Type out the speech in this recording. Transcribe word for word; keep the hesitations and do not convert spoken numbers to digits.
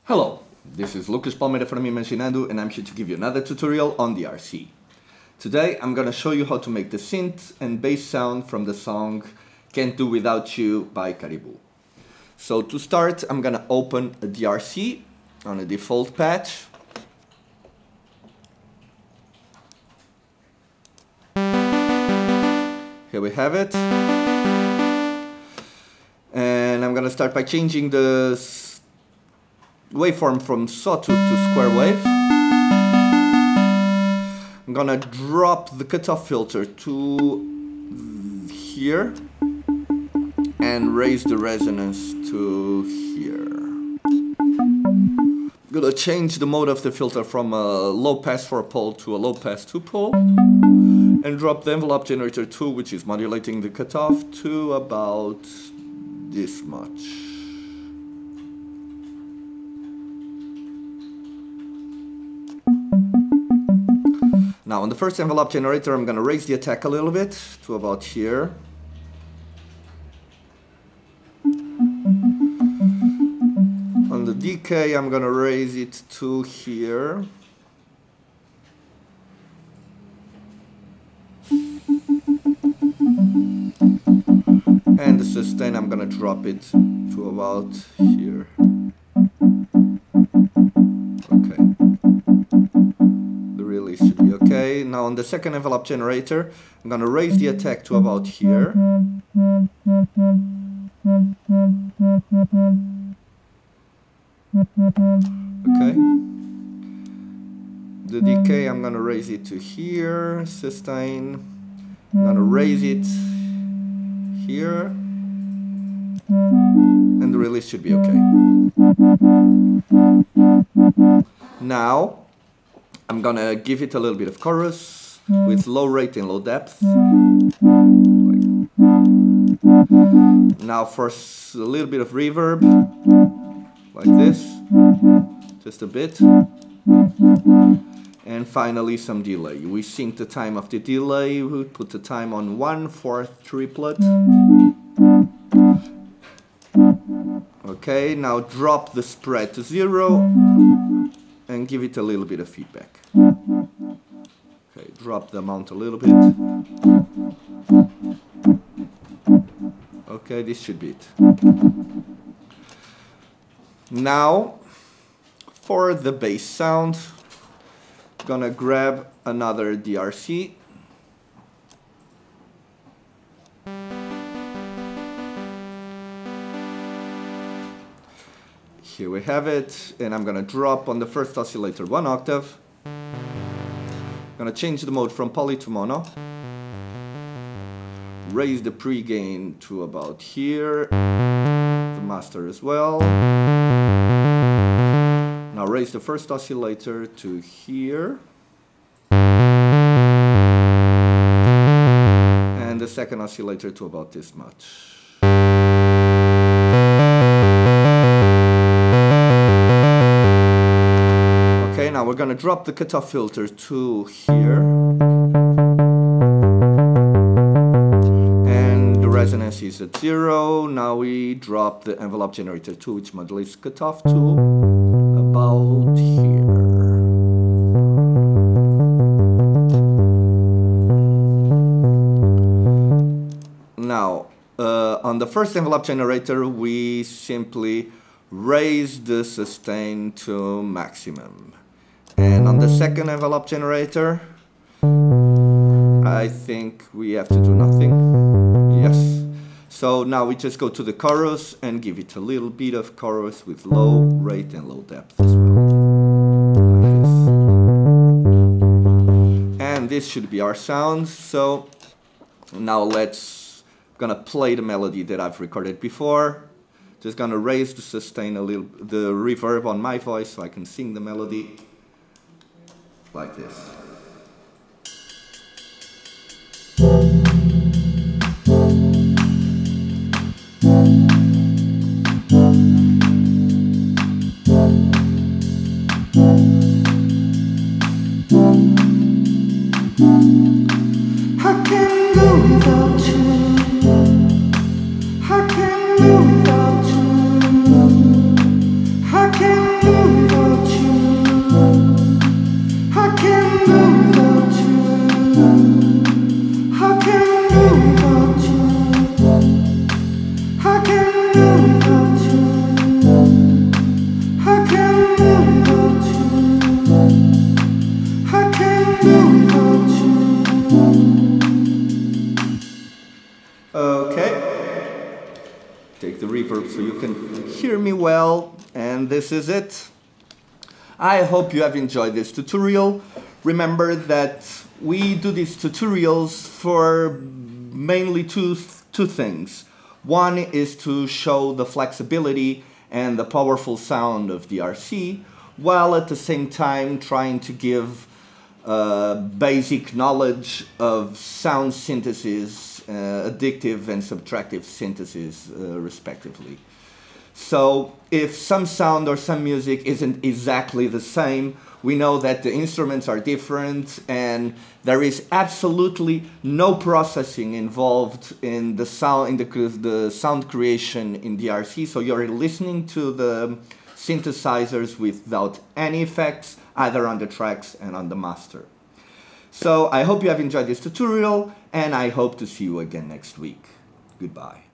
Hello, this is Lucas Palmeira from Imaginando and I'm here to give you another tutorial on D R C. Today I'm gonna show you how to make the synth and bass sound from the song Can't Do Without You by Caribou. So to start I'm gonna open a D R C on a default patch. Here we have it. And I'm gonna start by changing the waveform from sawtooth to square wave. I'm gonna drop the cutoff filter to here and raise the resonance to here. I'm gonna change the mode of the filter from a low pass four pole to a low pass two pole and drop the envelope generator two, which is modulating the cutoff, to about this much. Now on the first envelope generator I'm going to raise the attack a little bit to about here. On the decay I'm going to raise it to here. And the sustain I'm going to drop it to about here. Okay. The release should be okay. Now on the second envelope generator, I'm going to raise the attack to about here. Okay. The decay I'm going to raise it to here. Sustain, I'm going to raise it here. And the release should be okay. Now I'm gonna give it a little bit of chorus with low rate and low depth. Now for a little bit of reverb, like this, just a bit. And finally some delay. We sync the time of the delay, we put the time on one fourth triplet. Okay, now drop the spread to zero and give it a little bit of feedback. Okay, drop the amount a little bit. Okay, this should be it. Now, for the bass sound, I'm gonna grab another D R C. Here we have it, and I'm gonna drop on the first oscillator one octave. I'm gonna change the mode from poly to mono. Raise the pre-gain to about here. The master as well. Now raise the first oscillator to here. And the second oscillator to about this much. Now we're going to drop the cutoff filter to here. And the resonance is at zero. Now we drop the envelope generator to, which modulates cutoff to about here. Now, uh, on the first envelope generator, we simply raise the sustain to maximum. And on the second envelope generator, I think we have to do nothing. Yes. So now we just go to the chorus and give it a little bit of chorus with low rate and low depth as well. Like this. And this should be our sound. So now let's, gonna play the melody that I've recorded before. Just gonna raise the sustain a little, the reverb on my voice so I can sing the melody. Like this. I can't go without you. I can't go without you. I can't go I can't do without you. I can't do without you. I can't do without you. Okay. Take the reverb so you can hear me well. And this is it. I hope you have enjoyed this tutorial. Remember that we do these tutorials for mainly two, two things. One is to show the flexibility and the powerful sound of D R C, while at the same time trying to give uh, basic knowledge of sound synthesis, uh, additive and subtractive synthesis, uh, respectively. So if some sound or some music isn't exactly the same, we know that the instruments are different and there is absolutely no processing involved in the sound, in the, the sound creation in D R C. So you're listening to the synthesizers without any effects, either on the tracks and on the master. So I hope you have enjoyed this tutorial, and I hope to see you again next week. Goodbye.